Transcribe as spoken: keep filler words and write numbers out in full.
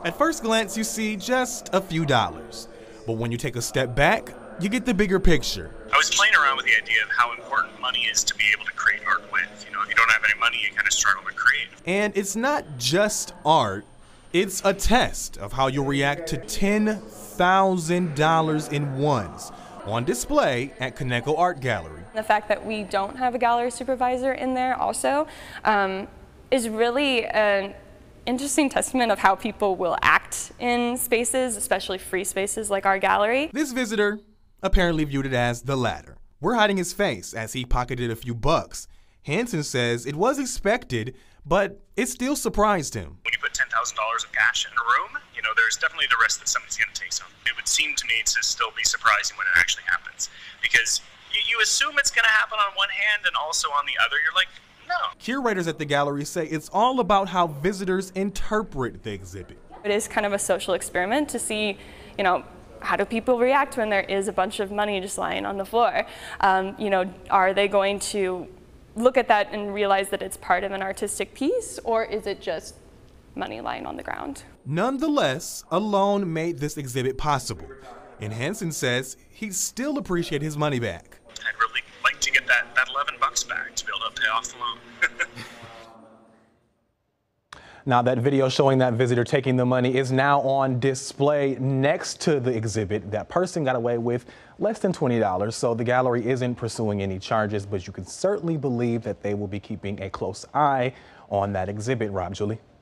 At first glance, you see just a few dollars. But when you take a step back, you get the bigger picture. I was playing around with the idea of how important money is to be able to create art with. You know, if you don't have any money, you kind of struggle to create. And it's not just art, it's a test of how you'll react to ten thousand dollars in ones on display at Kaneko Art Gallery. The fact that we don't have a gallery supervisor in there also um, is really an interesting testament of how people will act in spaces, especially free spaces like our gallery. This visitor apparently viewed it as the latter. We're hiding his face as he pocketed a few bucks. Hansen says it was expected, but it still surprised him. When you put ten thousand dollars of cash in a room, you know, there's definitely the risk that somebody's going to take some. It would seem to me to still be surprising when it actually happens, because you, you assume it's going to happen on one hand and also on the other. You're like, no. Curators at the gallery say it's all about how visitors interpret the exhibit. It is kind of a social experiment to see, you know, how do people react when there is a bunch of money just lying on the floor? Um, you know, are they going to look at that and realize that it's part of an artistic piece, or is it just money lying on the ground? Nonetheless, a loan made this exhibit possible, and Hansen says he'd still appreciate his money back. I'd really like to get that, that eleven bucks back to be able to pay off the loan. Now that video showing that visitor taking the money is now on display next to the exhibit. That person got away with less than twenty dollars, so the gallery isn't pursuing any charges, but you can certainly believe that they will be keeping a close eye on that exhibit. Rob, Julie.